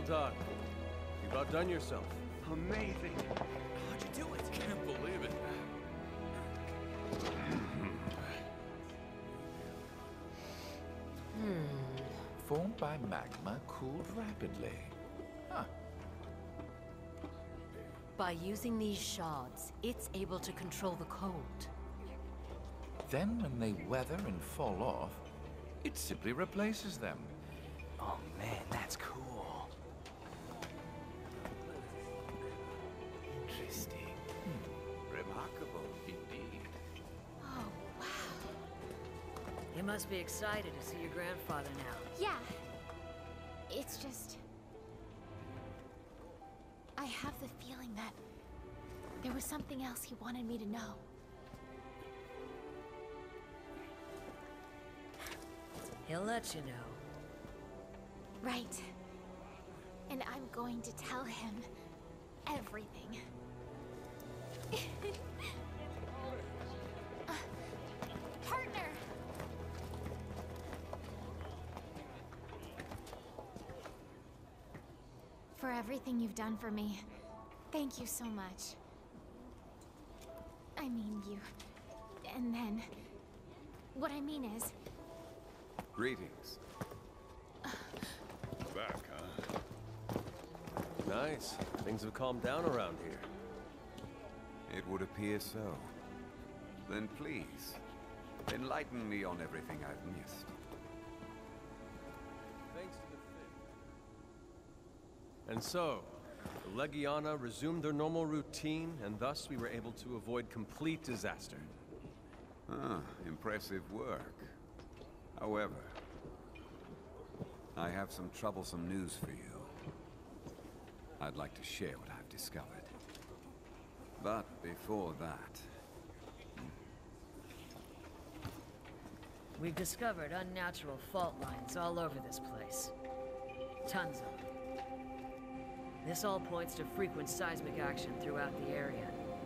Well done. You've outdone yourself. Amazing. How'd you do it? Can't believe it. Formed by magma cooled rapidly. Huh. By using these shards, it's able to control the cold. Then when they weather and fall off, it simply replaces them. Oh man, that's cool. Interesting. Remarkable, indeed. Oh, wow. You must be excited to see your grandfather now. Yeah. It's just... I have the feeling that there was something else he wanted me to know. He'll let you know. Right. And I'm going to tell him everything. Partner! For everything you've done for me, thank you so much. I mean you. And then... What I mean is... Greetings. Back, huh? Nice. Things have calmed down around here. It would appear so. Then please, enlighten me on everything I've missed. Thanks to the Fin. And so, the Legiana resumed their normal routine, and thus we were able to avoid complete disaster. Ah, impressive work. However, I have some troublesome news for you. I'd like to share what I've discovered. But before that... We've discovered unnatural fault lines all over this place. Tons of them. This all points to frequent seismic action throughout the area.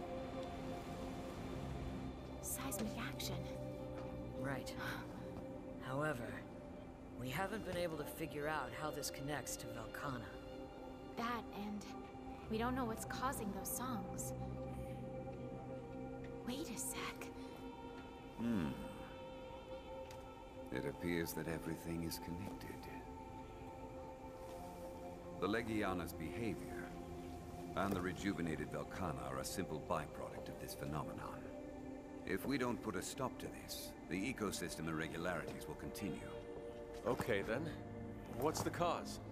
Seismic action. Right. However, we haven't been able to figure out how this connects to Velkhana. That, and we don't know what's causing those songs. Wait a sec. It appears that everything is connected. The Legiana's behavior and the rejuvenated Velkhana are a simple byproduct of this phenomenon. If we don't put a stop to this, the ecosystem irregularities will continue. Okay then. What's the cause?